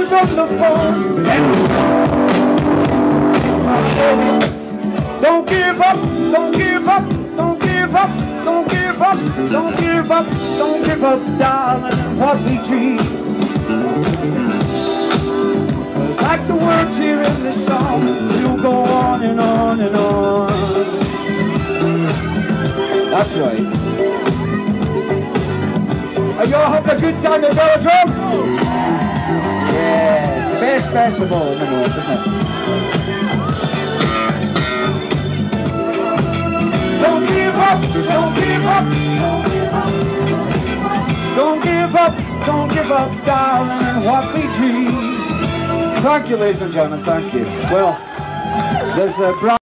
who's on the phone. Don't give up, don't give up, don't give up, don't give up, don't give up, don't give up, darling, what we dream. 'Cause like the words here in this song, we'll go on and on and on. That's right. Are you all having a good time at Velodrome? Yeah, it's the best festival in the north, isn't it? Don't give up, don't give up, don't give up, don't give up, darling, and what we dream. Thank you, ladies and gentlemen, thank you. Well, there's the